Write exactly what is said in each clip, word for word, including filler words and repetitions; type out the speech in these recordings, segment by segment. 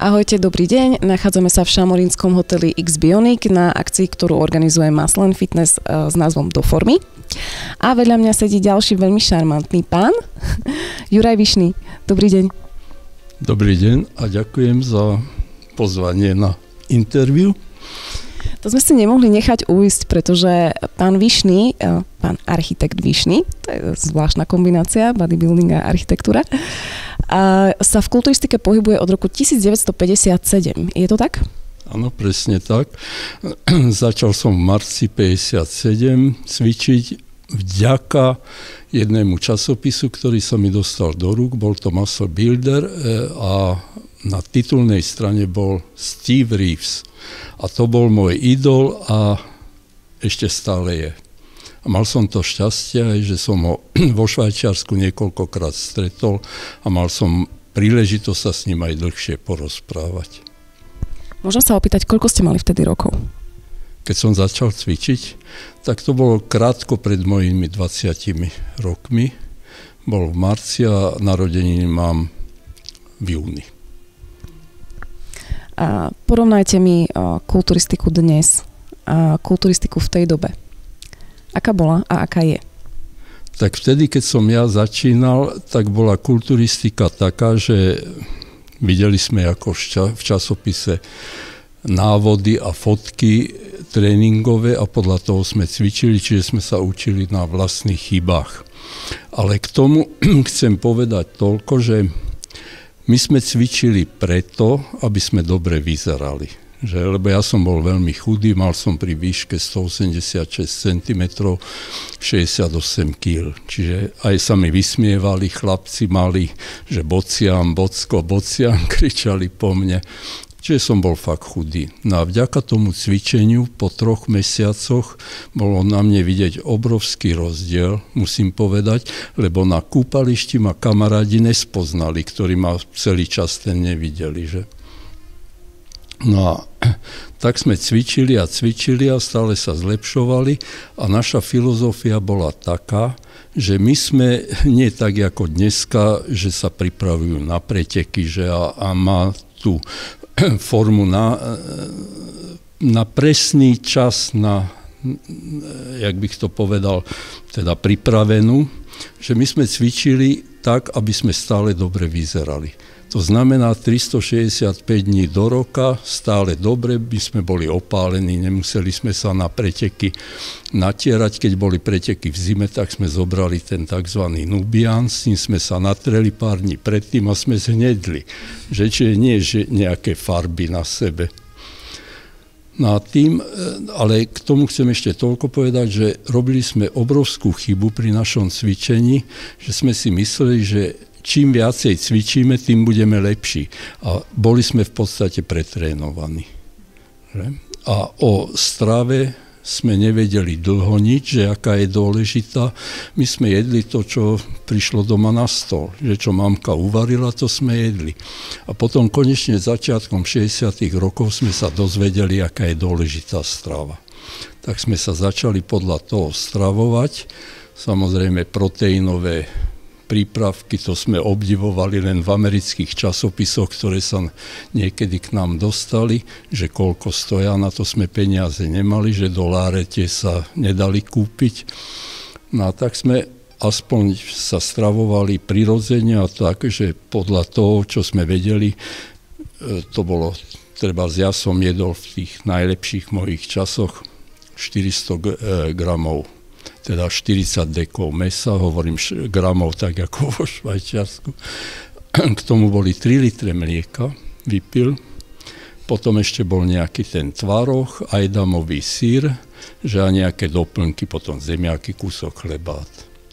Ahojte, dobrý deň. Nachádzame sa v šamorínskom hoteli X-Bionic na akcii, ktorú organizuje Maslen Fitness s názvom Do formy. A vedľa mňa sedí ďalší veľmi šarmantný pán, Juraj Vyšný. Dobrý deň. Dobrý deň a ďakujem za pozvanie na interviu. To sme si nemohli nechať uísť, pretože pán Vyšný, pán architekt Vyšný, to je zvláštna kombinácia, bodybuilding a architektúra, a sa v kulturistike pohybuje od roku devätnásťstopäťdesiatsedem. Je to tak? Áno, presne tak. Začal som v marci päťdesiatsedem cvičiť vďaka jednému časopisu, ktorý sa mi dostal do rúk. Bol to Muscle Builder a na titulnej strane bol Steve Reeves. A to bol môj idol a ešte stále je. A mal som to šťastie, že som ho vo Švajčiarsku niekoľkokrát stretol a mal som príležitosť sa s ním aj dlhšie porozprávať. Môžem sa opýtať, koľko ste mali vtedy rokov? Keď som začal cvičiť, tak to bolo krátko pred mojimi dvadsiatimi rokmi. Bol v marci a narodeniny mám v júni. A porovnajte mi kulturistiku dnes a kulturistiku v tej dobe. Aká bola a aká je? Tak vtedy, keď som ja začínal, tak bola kulturistika taká, že videli sme ako v časopise návody a fotky tréningové a podľa toho sme cvičili, čiže sme sa učili na vlastných chybách. Ale k tomu chcem povedať toľko, že my sme cvičili preto, aby sme dobre vyzerali. Že, lebo ja som bol veľmi chudý, mal som pri výške stoosemdesiatšesť centimetrov, šesťdesiatosem kíl. Čiže aj sa mi vysmievali, chlapci mali, že bociam, bocko, bociam, kričali po mne. Čiže som bol fakt chudý. No a vďaka tomu cvičeniu po troch mesiacoch bolo na mne vidieť obrovský rozdiel, musím povedať, lebo na kúpališti ma kamarádi nespoznali, ktorí ma celý čas ten nevideli. Že? No a tak sme cvičili a cvičili a stále sa zlepšovali a naša filozofia bola taká, že my sme nie tak ako dneska, že sa pripravujú na preteky, že a, a má tú formu na, na presný čas, na, jak bych to povedal, teda pripravenú, že my sme cvičili tak, aby sme stále dobre vyzerali. To znamená tristošesťdesiatpäť dní do roka, stále dobre, by sme boli opálení, nemuseli sme sa na preteky natierať. Keď boli preteky v zime, tak sme zobrali ten tzv. Nubian, s ním sme sa natreli pár dní predtým a sme zhnedli. Že čiže nie že nejaké farby na sebe. No a tým, ale k tomu chcem ešte toľko povedať, že robili sme obrovskú chybu pri našom cvičení, že sme si mysleli, že čím viacej cvičíme, tým budeme lepší. A boli sme v podstate pretrénovaní. A o strave sme nevedeli dlho nič, že aká je dôležitá. My sme jedli to, čo prišlo doma na stôl. Že čo mamka uvarila, to sme jedli. A potom konečne začiatkom šesťdesiatych rokov sme sa dozvedeli, aká je dôležitá strava. Tak sme sa začali podľa toho stravovať. Samozrejme proteínové prípravky, to sme obdivovali len v amerických časopisoch, ktoré sa niekedy k nám dostali, že koľko stoja, na to sme peniaze nemali, že doláre tie sa nedali kúpiť. No a tak sme aspoň sa stravovali prirodzene a tak, že podľa toho, čo sme vedeli, to bolo, treba, ja som jedol v tých najlepších mojich časoch štyristo gramov, teda štyridsať dekov mesa, hovorím gramov tak ako vo Švajčiarsku. K tomu boli tri litre mlieka, vypil. Potom ešte bol nejaký ten tvaroh, ajdamový syr, že a nejaké doplnky, potom zemiaky, kúsok chleba.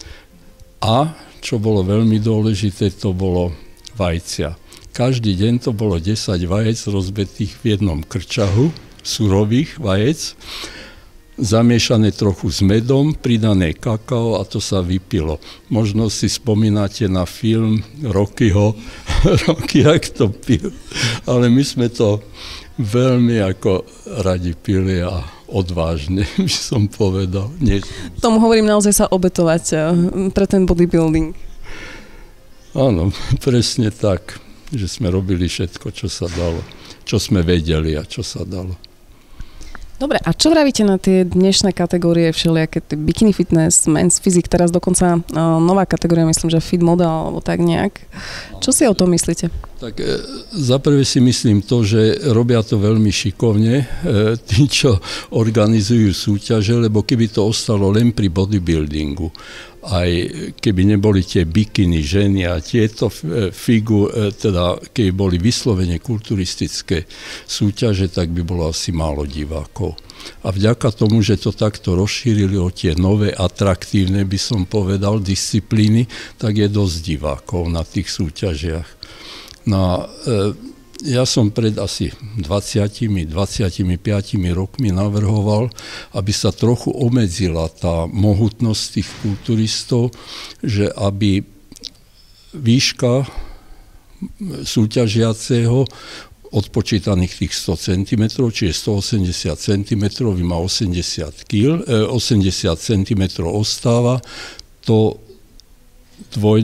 A čo bolo veľmi dôležité, to bolo vajcia. Každý deň to bolo desať vajec rozbetých v jednom krčahu, surových vajec, zamiešané trochu s medom, pridané kakao a to sa vypilo. Možno si spomínate na film Rockyho, Rocky, jak to pil. Ale my sme to veľmi ako radi pili a odvážne, by som povedal. Nie... Tomu hovorím naozaj sa obetovať pre ten bodybuilding. Áno, presne tak. že sme robili všetko, čo sa dalo, čo sme vedeli a čo sa dalo. Dobre, a čo vravíte na tie dnešné kategórie všelijaké, bikini fitness, men's physique, teraz dokonca uh, nová kategória, myslím, že fit model, alebo tak nejak. Čo si o tom myslíte? Tak e, za prvé si myslím to, že robia to veľmi šikovne, e, tí, čo organizujú súťaže, lebo keby to ostalo len pri bodybuildingu, aj keby neboli tie bikiny ženy a tieto figu, teda keby boli vyslovene kulturistické súťaže, tak by bolo asi málo divákov. A vďaka tomu, že to takto rozšírili o tie nové, atraktívne, by som povedal, disciplíny, tak je dosť divákov na tých súťažiach. No, e, ja som pred asi dvadsiatimi dvadsaťpäť rokmi navrhoval, aby sa trochu obmedzila tá mohutnosť tých kulturistov, že aby výška súťažiaceho odpočítaných tých sto centimetrov, čiže stoosemdesiat centimetrov, má osemdesiat kíl, osemdesiat centimetrov ostáva, to dvoj,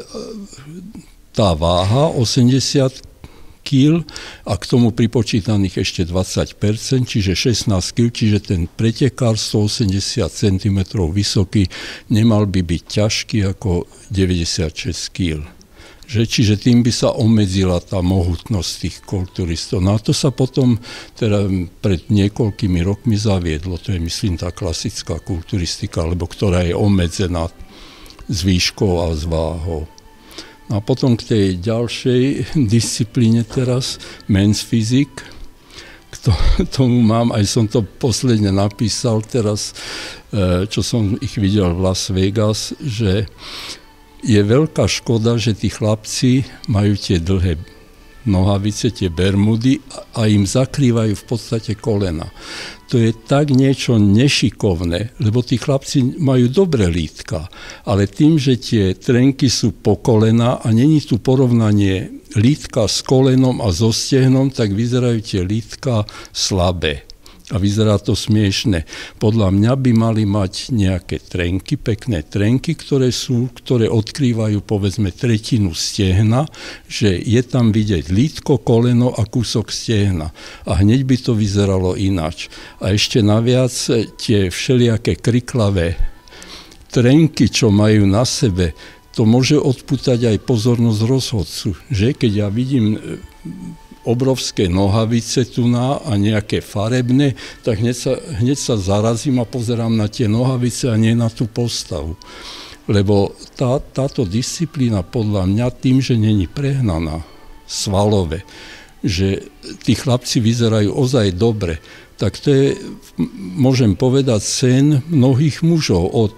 tá váha osemdesiat kíl a k tomu pripočítaných ešte dvadsať percent, čiže šestnásť kíl, čiže ten pretekár stoosemdesiat centimetrov vysoký nemal by byť ťažký ako deväťdesiatšesť kíl. Že, čiže tým by sa obmedzila tá mohutnosť tých kulturistov. No a to sa potom teda pred niekoľkými rokmi zaviedlo. To je, myslím, tá klasická kulturistika, alebo ktorá je obmedzená s výškou a s váhou. A potom k tej ďalšej disciplíne teraz, men's physique, k tomu mám, aj som to posledne napísal teraz, čo som ich videl v Las Vegas, že je veľká škoda, že tí chlapci majú tie dlhé nohavice, tie bermudy a im zakrývajú v podstate kolena. To je tak niečo nešikovné, lebo tí chlapci majú dobré lítka, ale tým, že tie trenky sú po kolena a není tu porovnanie lítka s kolenom a so stehnom, tak vyzerajú tie lítka slabé. A vyzerá to smiešne. Podľa mňa by mali mať nejaké trenky, pekné trenky, ktoré sú, ktoré odkrývajú povedzme tretinu stehna, že je tam vidieť lítko, koleno a kúsok stehna. A hneď by to vyzeralo ináč. A ešte naviac tie všelijaké kriklavé trenky, čo majú na sebe, to môže odpútať aj pozornosť rozhodcu. Že? Keď ja vidím obrovské nohavice tu na a nejaké farebné, tak hneď sa, hneď sa zarazím a pozerám na tie nohavice a nie na tú postavu. Lebo tá, táto disciplína podľa mňa tým, že není prehnaná svalové, že tí chlapci vyzerajú ozaj dobre, tak to je, môžem povedať, sen mnohých mužov, od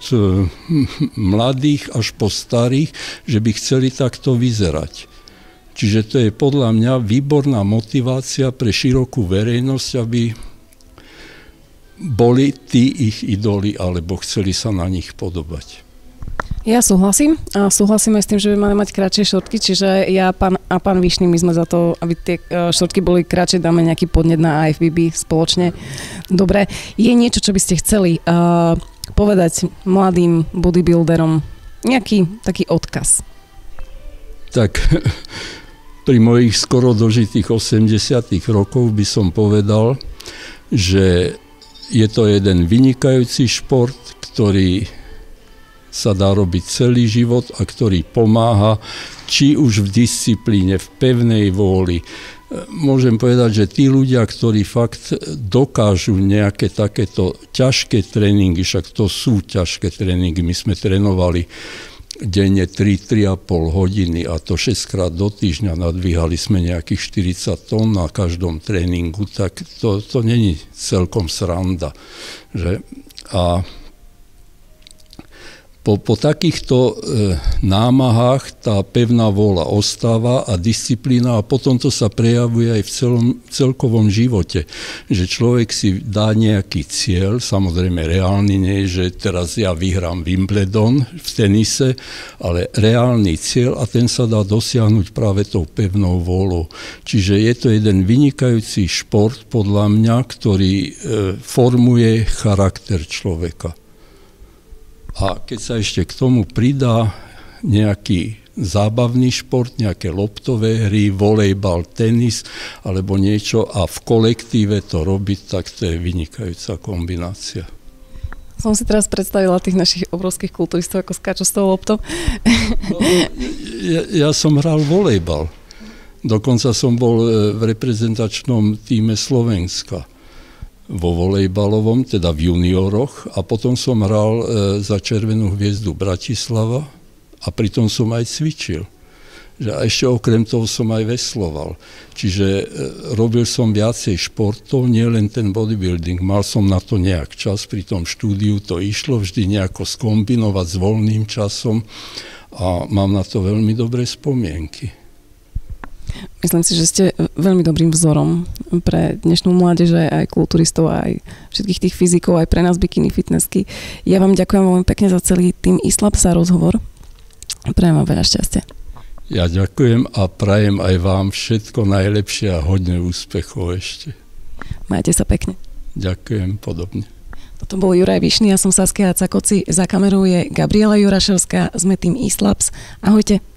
mladých až po starých, že by chceli takto vyzerať. Čiže to je podľa mňa výborná motivácia pre širokú verejnosť, aby boli tí ich idoli, alebo chceli sa na nich podobať. Ja súhlasím a súhlasím aj s tým, že by mali mať kratšie šortky, čiže ja pán, a pán Vyšný, my sme za to, aby tie šortky boli kratšie, dáme nejaký podnet na á ef bé bé spoločne. Dobre, je niečo, čo by ste chceli uh, povedať mladým bodybuilderom? Nejaký taký odkaz? Tak pri mojich skoro dožitých osemdesiatych rokov by som povedal, že je to jeden vynikajúci šport, ktorý sa dá robiť celý život a ktorý pomáha, či už v disciplíne, v pevnej vôli. Môžem povedať, že tí ľudia, ktorí fakt dokážu nejaké takéto ťažké tréningy, však to sú ťažké tréningy, my sme trénovali denne tri až tri a pol hodiny a to šesťkrát do týždňa, nadvíhali sme nejakých štyridsať tón na každom tréningu, tak to, to není celkom sranda. Že? A po, po takýchto e, námahách tá pevná vôľa ostáva a disciplína a potom to sa prejavuje aj v celom, celkovom živote. Že človek si dá nejaký cieľ, samozrejme reálny nie, že teraz ja vyhrám Wimbledon v tenise, ale reálny cieľ a ten sa dá dosiahnuť práve tou pevnou vôľou. Čiže je to jeden vynikajúci šport podľa mňa, ktorý e, formuje charakter človeka. A keď sa ešte k tomu pridá nejaký zábavný šport, nejaké loptové hry, volejbal, tenis alebo niečo a v kolektíve to robiť, tak to je vynikajúca kombinácia. Som si teraz predstavila tých našich obrovských kulturistov, ako skáču s tou loptou. No, ja, ja som hral volejbal. Dokonca som bol v reprezentačnom tíme Slovenska. Vo volejbalovom, teda v junioroch a potom som hral e, za Červenú hviezdu Bratislava a pritom som aj cvičil. Že a ešte okrem toho som aj vesloval. Čiže e, robil som viacej športov, nie len ten bodybuilding. Mal som na to nejak čas, pri tom štúdiu to išlo vždy nejako skombinovať s voľným časom a mám na to veľmi dobré spomienky. Myslím si, že ste veľmi dobrým vzorom pre dnešnú mládež, aj kulturistov, aj všetkých tých fyzikov, aj pre nás bikini fitnessky. Ja vám ďakujem veľmi pekne za celý tým iSlabs a rozhovor. Prajem vám veľa šťastia. Ja ďakujem a prajem aj vám všetko najlepšie a hodne úspechov ešte. Majte sa pekne. Ďakujem podobne. Toto bol Juraj Vyšný, ja som Saskia Cakoci, za kamerou je Gabriela Jurašovská, sme tým iSlabs. Ahojte.